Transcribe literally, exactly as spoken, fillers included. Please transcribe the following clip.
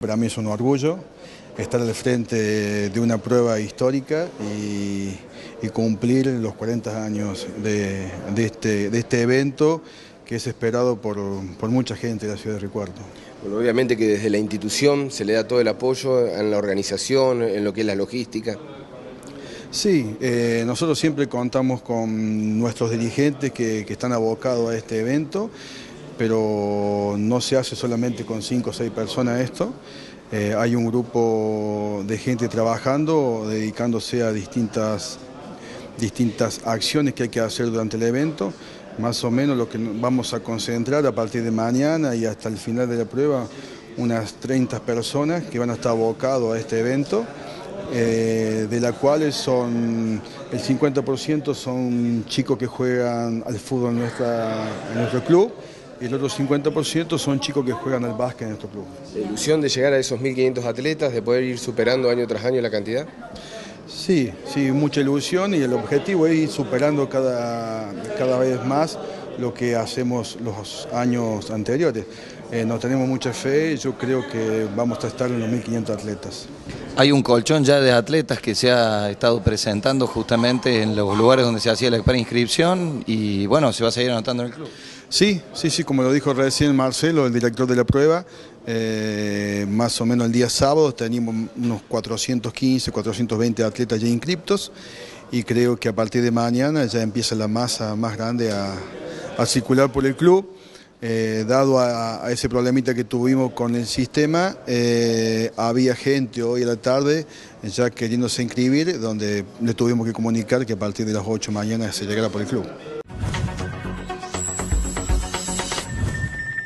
Para mí es un orgullo estar al frente de una prueba histórica y, y cumplir los cuarenta años de, de, este, de este evento que es esperado por, por mucha gente de la ciudad de Río Cuarto. Bueno, obviamente que desde la institución se le da todo el apoyo en la organización, en lo que es la logística. Sí, eh, nosotros siempre contamos con nuestros dirigentes que, que están abocados a este evento, pero no se hace solamente con cinco o seis personas esto. Eh, hay un grupo de gente trabajando, dedicándose a distintas, distintas acciones que hay que hacer durante el evento. Más o menos lo que vamos a concentrar a partir de mañana y hasta el final de la prueba, unas treinta personas que van a estar abocados a este evento. Eh, de las cuales son el cincuenta por ciento son chicos que juegan al fútbol en, nuestra, en nuestro club y el otro cincuenta por ciento son chicos que juegan al básquet en nuestro club. ¿La ilusión de llegar a esos mil quinientos atletas, de poder ir superando año tras año la cantidad? Sí, sí, mucha ilusión y el objetivo es ir superando cada, cada vez más lo que hacemos los años anteriores. Eh, nos tenemos mucha fe y yo creo que vamos a estar en los mil quinientos atletas. Hay un colchón ya de atletas que se ha estado presentando justamente en los lugares donde se hacía la preinscripción y bueno, se va a seguir anotando en el club. Sí, sí, sí, como lo dijo recién Marcelo, el director de la prueba, eh, más o menos el día sábado teníamos unos cuatrocientos quince, cuatrocientos veinte atletas ya inscriptos y creo que a partir de mañana ya empieza la masa más grande a, a circular por el club. Eh, dado a, a ese problemita que tuvimos con el sistema, eh, había gente hoy a la tarde ya queriéndose inscribir, donde le tuvimos que comunicar que a partir de las ocho mañana se llegara por el club.